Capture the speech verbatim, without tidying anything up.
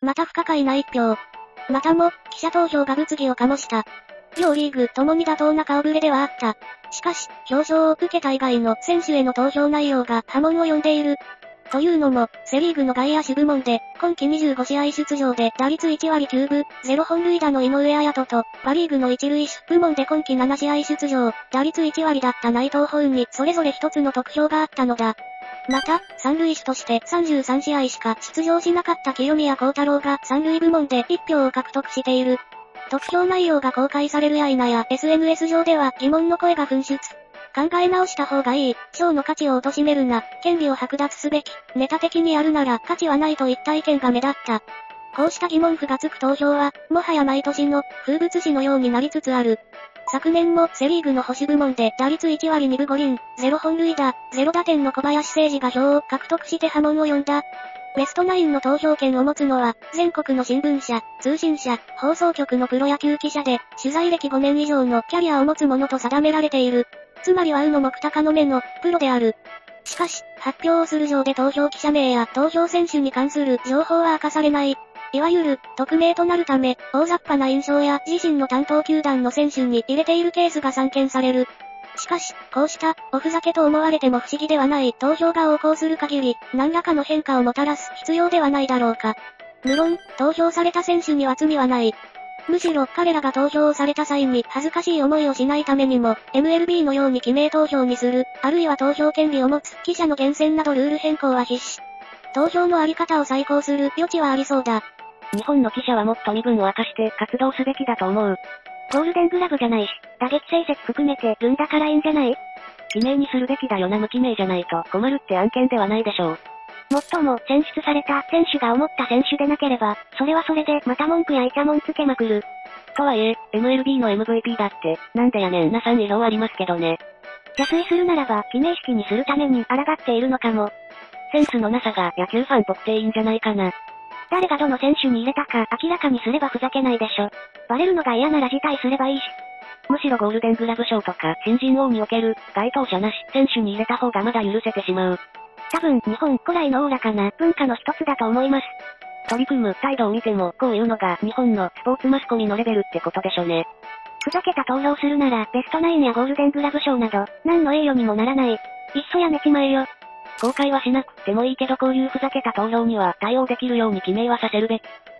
また不可解な一票。またも、記者投票が物議を醸した。両リーグともに妥当な顔ぶれではあった。しかし、表彰を受けた以外の選手への投票内容が波紋を呼んでいる。というのも、セリーグの外野手部門で、今季にじゅうごしあい出場で打率いちわりきゅうぶ、ゼロほんるいだの井上綾人と、パリーグの一塁手部門で今季ななしあい出場、打率いちわりだった内藤豊にそれぞれ一つの得票があったのだ。また、三塁手としてさんじゅうさんしあいしか出場しなかった清宮幸太郎が三塁部門でいちひょうを獲得している。得票内容が公開されるや否や エスエヌエス 上では疑問の声が噴出。考え直した方がいい、賞の価値を貶めるな、権利を剥奪すべき、ネタ的にやるなら価値はないといった意見が目立った。こうした疑問符がつく投票は、もはや毎年の風物詩のようになりつつある。昨年もセリーグの保守部門で打率いちわりにぶごりん、ゼロほんるいだ、ゼロ打点の小林誠司が票を獲得して波紋を呼んだ。ベストナインの投票権を持つのは、全国の新聞社、通信社、放送局のプロ野球記者で、取材歴ごねん以上のキャリアを持つ者と定められている。つまりはうの目高の目の、プロである。しかし、発表をする上で投票記者名や投票選手に関する情報は明かされない。いわゆる、匿名となるため、大雑把な印象や自身の担当球団の選手に入れているケースが散見される。しかし、こうした、おふざけと思われても不思議ではない投票が横行する限り、何らかの変化をもたらす必要ではないだろうか。無論、投票された選手には罪はない。むしろ彼らが投票をされた際に恥ずかしい思いをしないためにも、エムエルビー のように記名投票にする、あるいは投票権利を持つ記者の厳選などルール変更は必至。投票のあり方を再考する余地はありそうだ。 日本の記者はもっと身分を明かして活動すべきだと思う。ゴールデングラブじゃないし、打撃成績含めてるんだからいいんじゃない？記名にするべきだよな。無記名じゃないと困るって案件ではないでしょう。もっとも選出された選手が思った選手でなければ、それはそれでまた文句やイチャモンつけまくる。とはいえ、エムエルビー の エムブイピー だって、なんでやねんな賛意表ありますけどね。邪推するならば記名式にするために抗っているのかも。センスのなさが野球ファンっぽくていいんじゃないかな。誰がどの選手に入れたか明らかにすればふざけないでしょ。バレるのが嫌なら辞退すればいいし。むしろゴールデングラブ賞とか新人王における該当者なし選手に入れた方がまだ許せてしまう。多分日本古来のおおらかな文化の一つだと思います。取り組む態度を見てもこういうのが日本のスポーツマスコミのレベルってことでしょね。ふざけた投票するならベストナインやゴールデングラブ賞など何の栄誉にもならない。いっそやめちまえよ。公開はしなくてもいいけどこういうふざけた投票には対応できるように記名はさせるべき。